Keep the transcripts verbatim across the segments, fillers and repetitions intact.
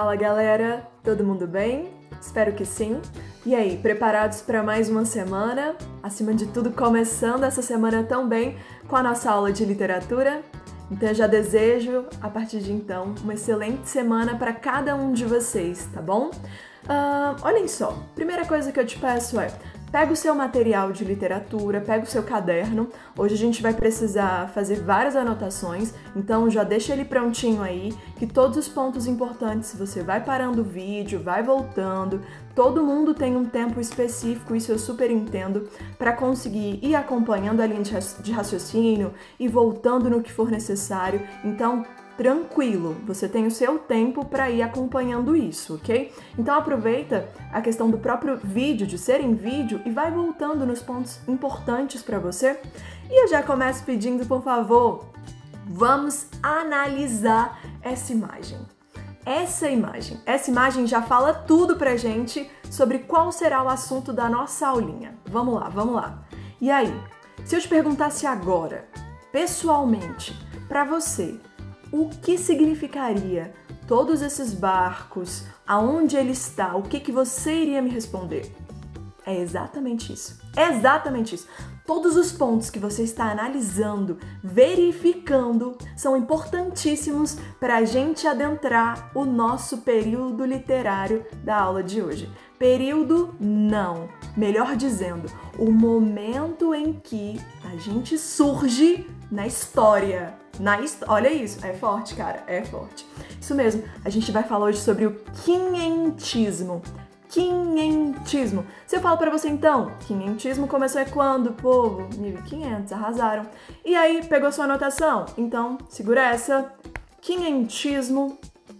Fala galera, todo mundo bem? Espero que sim. E aí, preparados para mais uma semana? Acima de tudo, começando essa semana tão bem com a nossa aula de literatura? Então eu já desejo, a partir de então, uma excelente semana para cada um de vocês, tá bom? Uh, olhem só, primeira coisa que eu te peço é, pega o seu material de literatura, pega o seu caderno. Hoje a gente vai precisar fazer várias anotações, então já deixa ele prontinho aí, que todos os pontos importantes você vai parando o vídeo, vai voltando. Todo mundo tem um tempo específico, isso eu super entendo, para conseguir ir acompanhando a linha de raciocínio e voltando no que for necessário. Então, tranquilo, você tem o seu tempo para ir acompanhando isso, ok? Então aproveita a questão do próprio vídeo, de ser em vídeo, e vai voltando nos pontos importantes para você. E eu já começo pedindo, por favor, vamos analisar essa imagem. Essa imagem, essa imagem já fala tudo pra gente sobre qual será o assunto da nossa aulinha. Vamos lá, vamos lá. E aí, se eu te perguntasse agora, pessoalmente, para você, o que significaria todos esses barcos, aonde ele está, o que, que você iria me responder? É exatamente isso, é exatamente isso. Todos os pontos que você está analisando, verificando, são importantíssimos para a gente adentrar o nosso período literário da aula de hoje. Período não, melhor dizendo, o momento em que a gente surge na história. Na hist- Olha isso, é forte, cara, é forte. Isso mesmo, a gente vai falar hoje sobre o quinhentismo. Quinhentismo. Se eu falo pra você então, quinhentismo começou é quando, povo? mil e quinhentos, arrasaram. E aí, pegou sua anotação? Então, segura essa. Quinhentismo.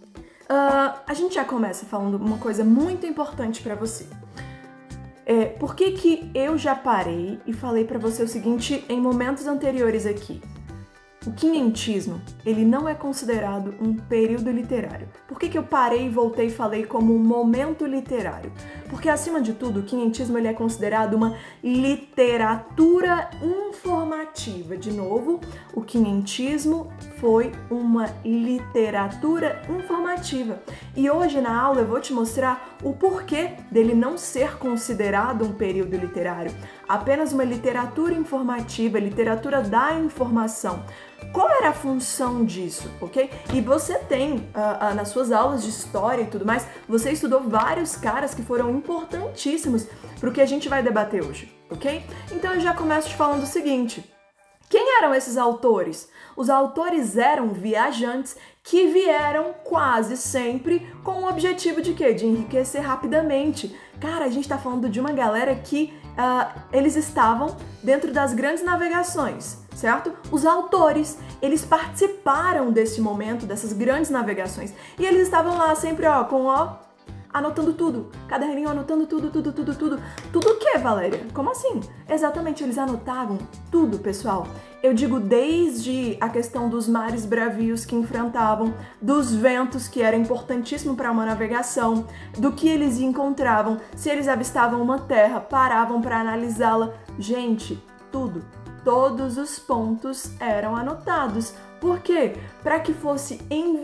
Uh, a gente já começa falando uma coisa muito importante pra você. É, por que que eu já parei e falei pra você o seguinte em momentos anteriores aqui? O quinhentismo, ele não é considerado um período literário. Por que que eu parei e voltei e falei como um momento literário? Porque, acima de tudo, o quinhentismo ele é considerado uma literatura informativa. De novo, o quinhentismo foi uma literatura informativa. E hoje na aula eu vou te mostrar o porquê dele não ser considerado um período literário. Apenas uma literatura informativa, literatura da informação. Qual era a função disso, ok? E você tem, uh, uh, nas suas aulas de história e tudo mais, você estudou vários caras que foram importantíssimos para o que a gente vai debater hoje, ok? Então eu já começo te falando o seguinte. Quem eram esses autores? Os autores eram viajantes que vieram quase sempre com o objetivo de quê? De enriquecer rapidamente. Cara, a gente tá falando de uma galera que uh, eles estavam dentro das grandes navegações, certo? Os autores, eles participaram desse momento, dessas grandes navegações. E eles estavam lá sempre, ó, com, ó, anotando tudo, caderninho anotando tudo, tudo, tudo, tudo. Tudo o que, Valéria? Como assim? Exatamente, eles anotavam tudo, pessoal. Eu digo desde a questão dos mares bravios que enfrentavam, dos ventos, que era importantíssimo para uma navegação, do que eles encontravam, se eles avistavam uma terra, paravam para analisá-la. Gente, tudo. Todos os pontos eram anotados. Por quê? Para que fosse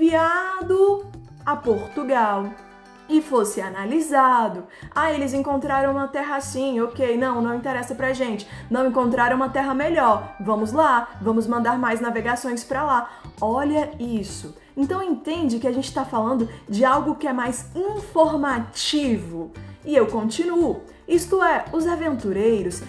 enviado a Portugal e fosse analisado. Ah, eles encontraram uma terra assim, ok, não, não interessa pra gente. Não encontraram uma terra melhor. Vamos lá, vamos mandar mais navegações pra lá. Olha isso. Então entende que a gente tá falando de algo que é mais informativo. E eu continuo. Isto é, os aventureiros,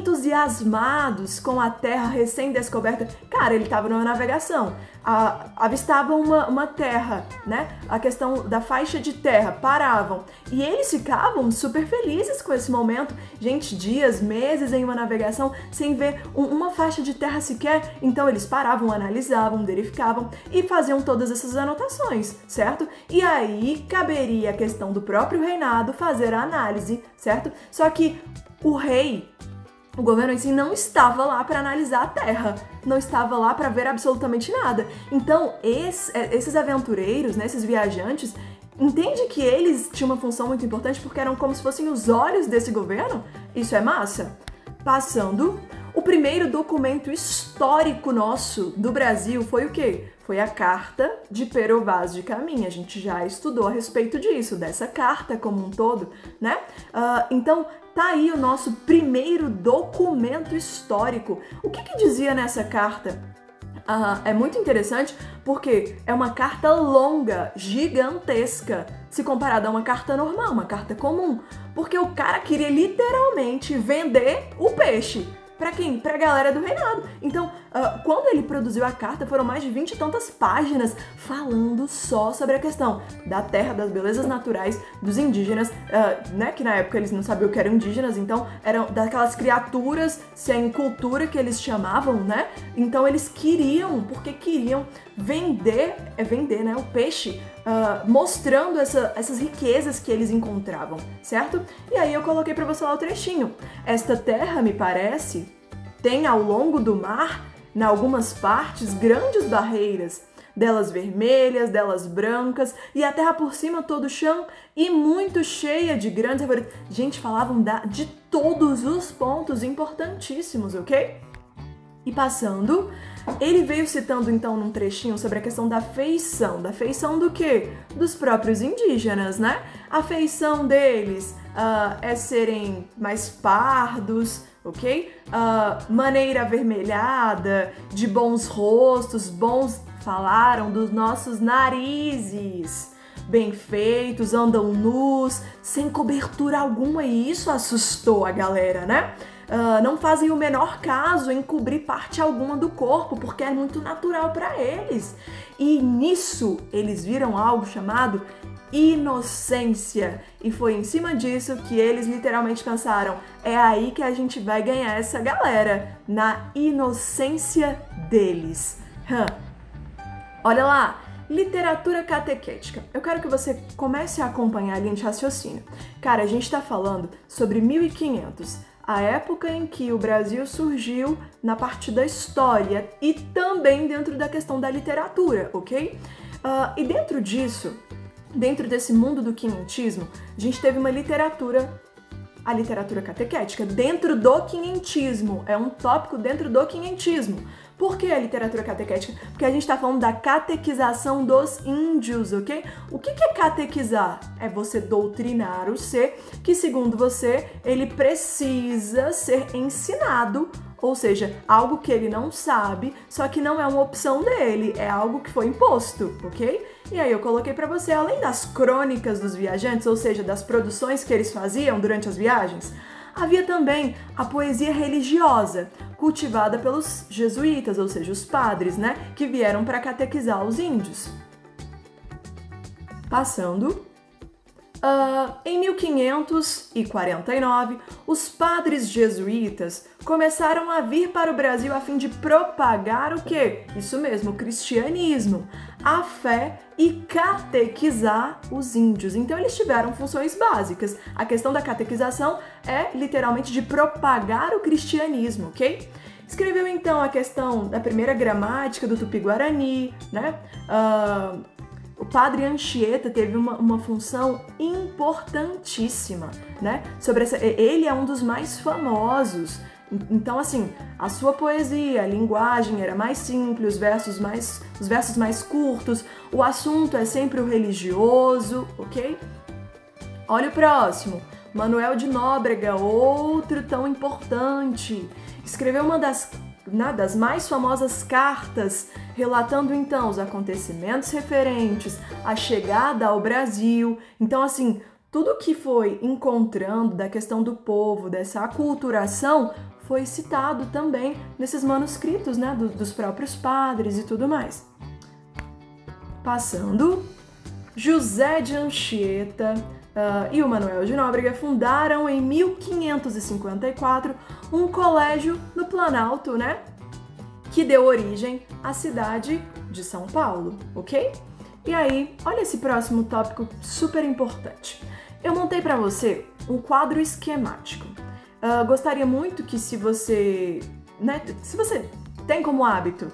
entusiasmados com a terra recém-descoberta, cara, ele estava numa navegação, a, avistavam uma, uma terra, né? A questão da faixa de terra, paravam, e eles ficavam super felizes com esse momento. Gente, dias, meses em uma navegação sem ver um, uma faixa de terra sequer, então eles paravam, analisavam, verificavam e faziam todas essas anotações, certo? E aí caberia a questão do próprio reinado fazer a análise, certo? Só que o rei, o governo em si, não estava lá para analisar a terra, não estava lá para ver absolutamente nada. Então, esse, esses aventureiros, né, esses viajantes, entende que eles tinham uma função muito importante porque eram como se fossem os olhos desse governo? Isso é massa? Passando, o primeiro documento histórico nosso do Brasil foi o quê? Foi a Carta de Pero Vaz de Caminha. A gente já estudou a respeito disso, dessa carta como um todo, né? Uh, então, tá aí o nosso primeiro documento histórico. O que que dizia nessa carta? Uh, é muito interessante porque é uma carta longa, gigantesca, se comparada a uma carta normal, uma carta comum. Porque o cara queria literalmente vender o peixe. Pra quem? Pra galera do reinado. Então, uh, quando ele produziu a carta, foram mais de vinte e tantas páginas falando só sobre a questão da terra, das belezas naturais, dos indígenas, uh, né? Que na época eles não sabiam o que eram indígenas, então eram daquelas criaturas sem cultura que eles chamavam, né? Então eles queriam, porque queriam vender, é vender, né? O peixe, uh, mostrando essa, essas riquezas que eles encontravam, certo? E aí eu coloquei pra você lá o trechinho. Esta terra, me parece, tem ao longo do mar, em algumas partes, grandes barreiras, delas vermelhas, delas brancas, e a terra por cima todo o chão, e muito cheia de grandes árvores. Gente, falavam da, de todos os pontos importantíssimos, ok? E passando, ele veio citando então num trechinho sobre a questão da feição. Da feição do quê? Dos próprios indígenas, né? A feição deles uh, é serem mais pardos, ok? Uh, maneira avermelhada, de bons rostos, bons... Falaram dos nossos narizes bem feitos, andam nus, sem cobertura alguma, e isso assustou a galera, né? Uh, não fazem o menor caso em cobrir parte alguma do corpo, porque é muito natural para eles. E nisso eles viram algo chamado inocência. E foi em cima disso que eles literalmente pensaram: é aí que a gente vai ganhar essa galera, na inocência deles. Hum. Olha lá, literatura catequética. Eu quero que você comece a acompanhar a linha de raciocínio. Cara, a gente está falando sobre mil e quinhentos, a época em que o Brasil surgiu na parte da história e também dentro da questão da literatura, ok? Uh, e dentro disso, dentro desse mundo do quinhentismo, a gente teve uma literatura, a literatura catequética, dentro do quinhentismo. É um tópico dentro do quinhentismo. Por que a literatura catequética? Porque a gente está falando da catequização dos índios, ok? O que é catequizar? É você doutrinar o ser que, segundo você, ele precisa ser ensinado, ou seja, algo que ele não sabe, só que não é uma opção dele, é algo que foi imposto, ok? E aí eu coloquei para você, além das crônicas dos viajantes, ou seja, das produções que eles faziam durante as viagens, havia também a poesia religiosa, cultivada pelos jesuítas, ou seja, os padres, né, que vieram para catequizar os índios. Passando, uh, em mil quinhentos e quarenta e nove, os padres jesuítas começaram a vir para o Brasil a fim de propagar o quê? Isso mesmo, o cristianismo, a fé e catequizar os índios. Então eles tiveram funções básicas. A questão da catequização é literalmente de propagar o cristianismo, ok? Escreveu então a questão da primeira gramática do Tupi-Guarani, né? Uh, o padre Anchieta teve uma, uma função importantíssima, né? Sobre essa, ele é um dos mais famosos. Então, assim, a sua poesia, a linguagem era mais simples, os versos mais, os versos mais curtos, o assunto é sempre o religioso, ok? Olha o próximo, Manuel de Nóbrega, outro tão importante. Escreveu uma das, né, das mais famosas cartas, relatando então os acontecimentos referentes à chegada ao Brasil. Então, assim, tudo que foi encontrando da questão do povo, dessa aculturação, foi citado também nesses manuscritos, né, do, dos próprios padres e tudo mais. Passando, José de Anchieta uh, e o Manuel de Nóbrega fundaram em mil quinhentos e cinquenta e quatro um colégio no Planalto, né, que deu origem à cidade de São Paulo, ok? E aí, olha esse próximo tópico super importante. Eu montei para você um quadro esquemático. Uh, gostaria muito que se você, né, se você tem como hábito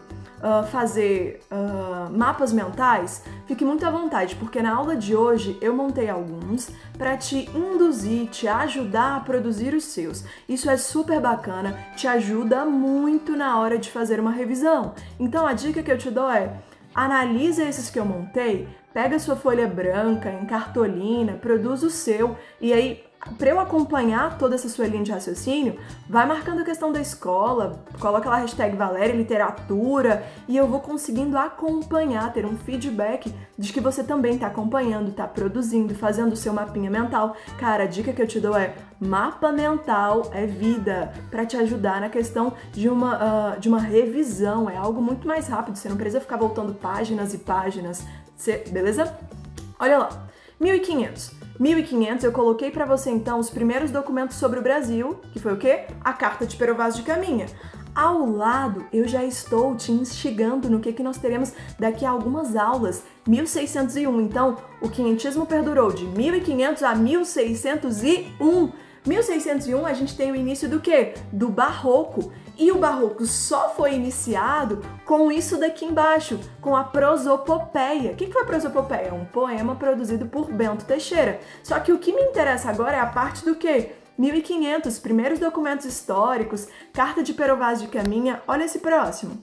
uh, fazer uh, mapas mentais, fique muito à vontade, porque na aula de hoje eu montei alguns para te induzir, te ajudar a produzir os seus. Isso é super bacana, te ajuda muito na hora de fazer uma revisão. Então a dica que eu te dou é: analisa esses que eu montei, pega a sua folha branca, em cartolina, produz o seu, e aí, para eu acompanhar toda essa sua linha de raciocínio, vai marcando a questão da escola, coloca lá a hashtag Valéria Literatura, e eu vou conseguindo acompanhar, ter um feedback de que você também está acompanhando, está produzindo, fazendo o seu mapinha mental. Cara, a dica que eu te dou é: mapa mental é vida, para te ajudar na questão de uma, uh, de uma revisão. É algo muito mais rápido, você não precisa ficar voltando páginas e páginas, você, beleza? Olha lá, mil e quinhentos. mil e quinhentos eu coloquei para você então os primeiros documentos sobre o Brasil, que foi o quê? A Carta de Pero Vaz de Caminha. Ao lado, eu já estou te instigando no que, que nós teremos daqui a algumas aulas. mil seiscentos e um, então o quinhentismo perdurou de mil e quinhentos a mil seiscentos e um. mil seiscentos e um a gente tem o início do quê? Do Barroco. E o Barroco só foi iniciado com isso daqui embaixo, com a prosopopeia. O que foi a prosopopeia? Um poema produzido por Bento Teixeira. Só que o que me interessa agora é a parte do quê? mil e quinhentos, primeiros documentos históricos, Carta de Pero Vaz de Caminha. Olha esse próximo.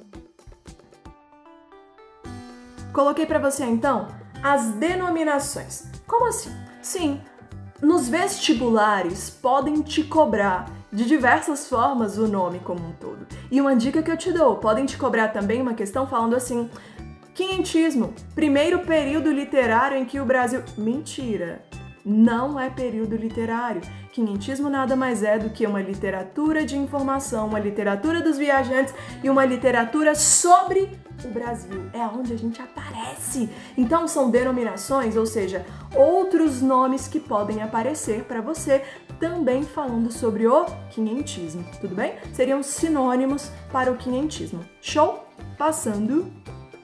Coloquei para você então as denominações. Como assim? Sim, nos vestibulares podem te cobrar de diversas formas o nome como um todo. E uma dica que eu te dou, podem te cobrar também uma questão falando assim: quinhentismo, primeiro período literário em que o Brasil... Mentira! Não é período literário. Quinhentismo nada mais é do que uma literatura de informação, uma literatura dos viajantes e uma literatura sobre o Brasil. É onde a gente aparece. Então são denominações, ou seja, outros nomes que podem aparecer para você também falando sobre o quinhentismo, tudo bem? Seriam sinônimos para o quinhentismo. Show? Passando.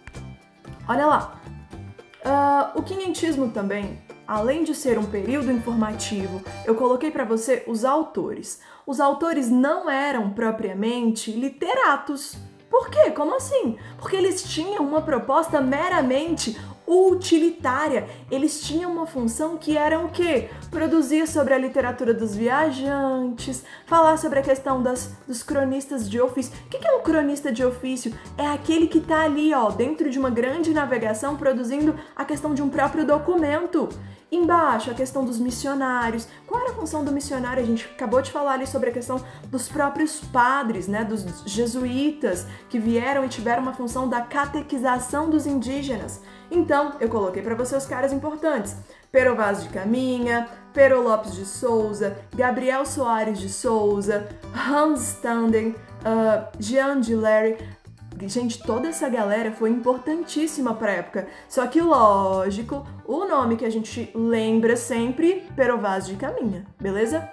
Olha lá. Uh, o quinhentismo também, além de ser um período informativo, eu coloquei para você os autores. Os autores não eram propriamente literatos. Por quê? Como assim? Porque eles tinham uma proposta meramente utilitária. Eles tinham uma função que era o quê? Produzir sobre a literatura dos viajantes, falar sobre a questão das, dos cronistas de ofício. O que é um cronista de ofício? É aquele que está ali, ó, dentro de uma grande navegação, produzindo a questão de um próprio documento. Embaixo, a questão dos missionários. Qual era a função do missionário? A gente acabou de falar ali sobre a questão dos próprios padres, né, dos jesuítas, que vieram e tiveram uma função da catequização dos indígenas. Então, eu coloquei para você os caras importantes: Pero Vaz de Caminha, Pero Lopes de Souza, Gabriel Soares de Souza, Hans Standen, uh, Jean de Larry. Gente, toda essa galera foi importantíssima para a época. Só que, lógico, o nome que a gente lembra sempre, Pero Vaz de Caminha, beleza?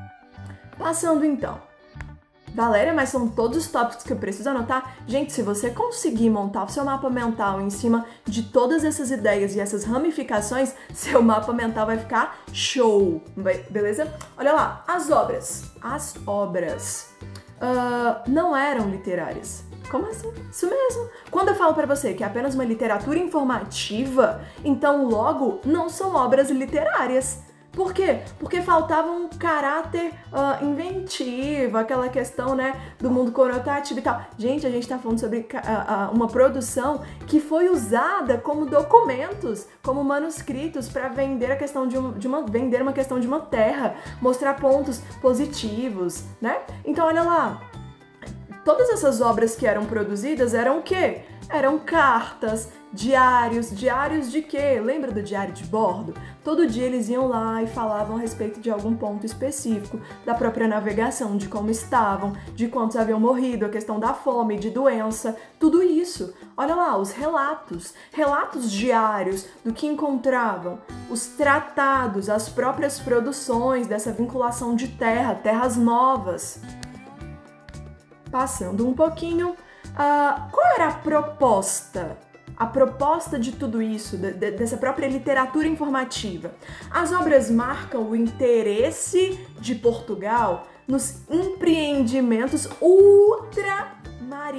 Passando então. Valéria, mas são todos os tópicos que eu preciso anotar? Gente, se você conseguir montar o seu mapa mental em cima de todas essas ideias e essas ramificações, seu mapa mental vai ficar show, beleza? Olha lá, as obras. As obras uh, não eram literárias. Como assim? Isso mesmo. Quando eu falo pra você que é apenas uma literatura informativa, então logo não são obras literárias. Por quê? Porque faltava um caráter uh, inventivo, aquela questão, né, do mundo conotativo e tal. Gente, a gente tá falando sobre uh, uh, uma produção que foi usada como documentos, como manuscritos para vender a questão de uma, de uma vender uma questão de uma terra, mostrar pontos positivos, né? Então olha lá. Todas essas obras que eram produzidas eram o quê? Eram cartas, diários, diários de quê? Lembra do diário de bordo? Todo dia eles iam lá e falavam a respeito de algum ponto específico, da própria navegação, de como estavam, de quantos haviam morrido, a questão da fome, de doença, tudo isso. Olha lá, os relatos, relatos diários do que encontravam, os tratados, as próprias produções dessa vinculação de terra, terras novas. Passando um pouquinho, uh, qual era a proposta? A proposta de tudo isso, de, de, dessa própria literatura informativa. As obras marcam o interesse de Portugal nos empreendimentos ultramarinos.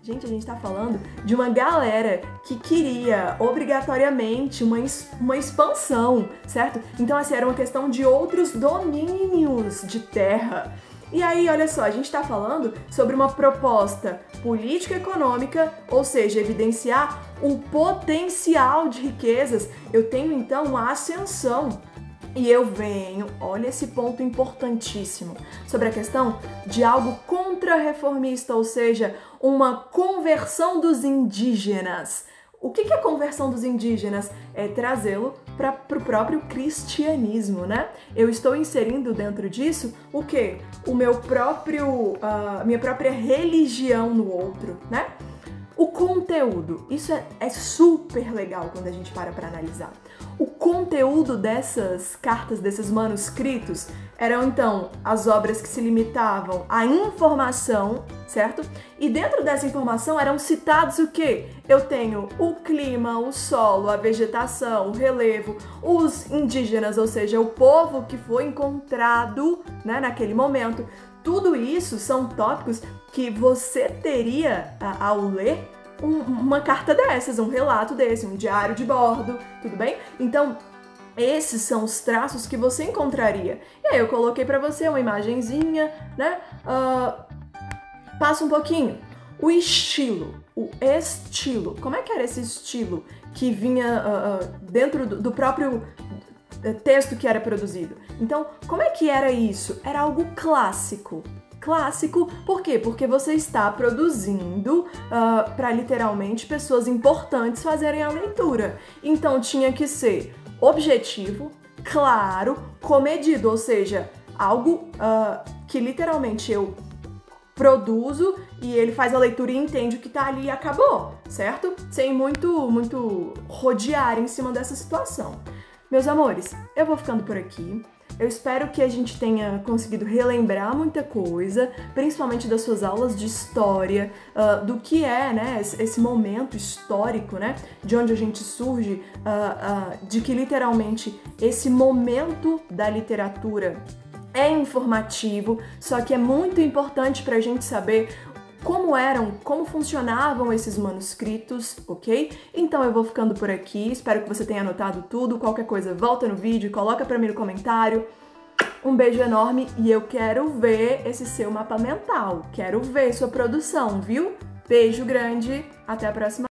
Gente, a gente tá falando de uma galera que queria obrigatoriamente uma, uma expansão, certo? Então, assim, era uma questão de outros domínios de terra. E aí, olha só, a gente tá falando sobre uma proposta político-econômica, ou seja, evidenciar o potencial de riquezas. Eu tenho, então, uma ascensão. E eu venho, olha esse ponto importantíssimo, sobre a questão de algo contra-reformista, ou seja, uma conversão dos indígenas. O que é a conversão dos indígenas? É trazê-lo para o próprio cristianismo, né? Eu estou inserindo dentro disso o quê? O meu próprio, uh, minha própria religião no outro, né? O conteúdo, isso é, é super legal quando a gente para para analisar. O conteúdo dessas cartas, desses manuscritos, eram então as obras que se limitavam à informação, certo? E dentro dessa informação eram citados o quê? Eu tenho o clima, o solo, a vegetação, o relevo, os indígenas, ou seja, o povo que foi encontrado, né, naquele momento. Tudo isso são tópicos que você teria, ao ler, um, uma carta dessas, um relato desse, um diário de bordo, tudo bem? Então, esses são os traços que você encontraria. E aí eu coloquei pra você uma imagenzinha, né? Uh, passa um pouquinho. O estilo, o estilo. Como é que era esse estilo que vinha uh, uh, dentro do, do próprio texto que era produzido? Então, como é que era isso? Era algo clássico. Clássico, por quê? Porque você está produzindo uh, para literalmente pessoas importantes fazerem a leitura. Então tinha que ser objetivo, claro, comedido, ou seja, algo uh, que literalmente eu produzo e ele faz a leitura e entende o que tá ali e acabou, certo? Sem muito, muito rodear em cima dessa situação. Meus amores, eu vou ficando por aqui. Eu espero que a gente tenha conseguido relembrar muita coisa, principalmente das suas aulas de história, uh, do que é, né, esse momento histórico, né, de onde a gente surge, uh, uh, de que literalmente esse momento da literatura é informativo, só que é muito importante para a gente saber como eram, como funcionavam esses manuscritos, ok? Então eu vou ficando por aqui, espero que você tenha anotado tudo, qualquer coisa volta no vídeo, coloca pra mim no comentário. Um beijo enorme e eu quero ver esse seu mapa mental, quero ver sua produção, viu? Beijo grande, até a próxima.